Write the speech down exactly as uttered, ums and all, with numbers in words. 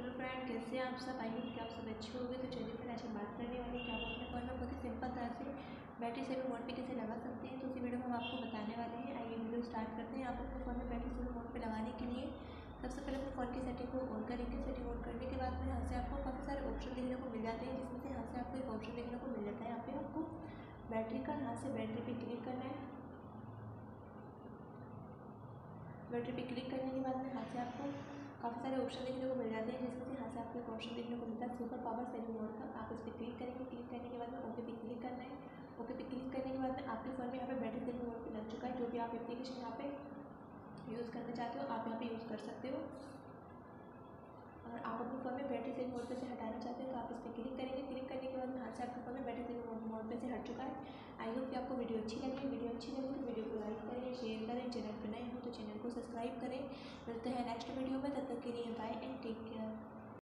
Hello friend, कैसे हैं आप सब। आई होप कि आप सब अच्छे होंगे। तो चलिए फिर आज हम बात करने वाले हैं कि आप अपने फ़ोन में बहुत ही सिंपल तरह से बैटरी सेविंग मोड पे कैसे लगा सकते हैं। तो इसी वीडियो में हम आपको बताने वाले हैं। आइए वीडियो स्टार्ट करते हैं। आप अपने फ़ोन में बैटरी सेविंग मोड पे लगाने के लिए सबसे पहले अपने फ़ोन की सेटिंग को ऑन करेंगे। सेटिंग ऑन करने के बाद में यहाँ से आपको काफ़ी सारे ऑप्शन देखने को मिल जाते हैं, जिसमें से यहाँ से आपको एक ऑप्शन देखने को मिल जाता है। यहाँ पे आपको बैटरी का यहाँ से बैटरी पे क्लिक करना है। बैटरी पे क्लिक करने के बाद में यहाँ से आपको काफ़ी सारे ऑप्शन देखने को मिल जाते हैं, जिसमें से यहाँ से आपको एक ऑप्शन देखने को मिलता है सुपर पावर सेविंग मोड का। आप इस पर क्लिक करेंगे। क्लिक करने के बाद में ओके पे क्लिक करना है। ओके पे क्लिक करने के बाद में आपके फ़ोन में यहाँ पे बैटरी सेविंग मोड पे लग चुका है। जो भी आप एप्लीकेशन यहाँ पे यूज़ करना चाहते हो आप यहाँ पे यूज़ कर सकते हो। और आप अपने फ़ोन में बैटरी सेविंग मोड पे से हटाना चाहते हो तो आप इस पर क्लिक करेंगे। क्लिक करने के बाद में यहाँ से आपके फ़ोन में बैटरी सेविंग मोड पे से हट चुका है। आई होप कि आपको वीडियो अच्छी लगी। वीडियो अच्छी लगी तो वीडियो को लाइक करें, शेयर करें। चैनल पर नए हो तो चैनल को सब्सक्राइब करें। मिलते हैं नेक्स्ट वीडियो में, तब तक के लिए बाय।